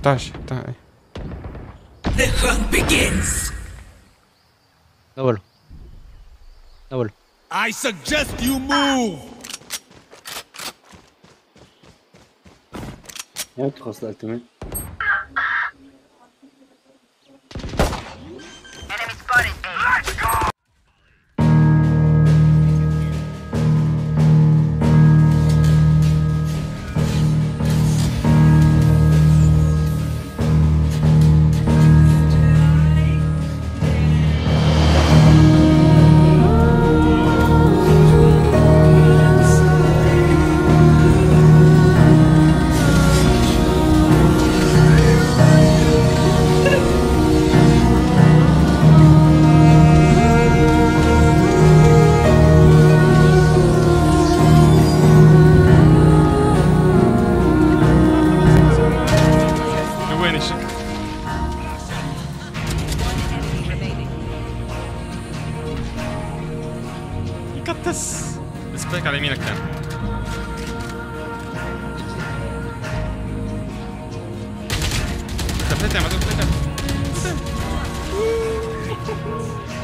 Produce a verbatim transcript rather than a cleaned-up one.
تمنتاشر تعال. The hunt begins. دولو دولو. I suggest you move. يا تخلص الالتيميت. Enemy spotted. Let's go. يكتس سبيك على يمينك كان. كفيت يا مدام كفيت.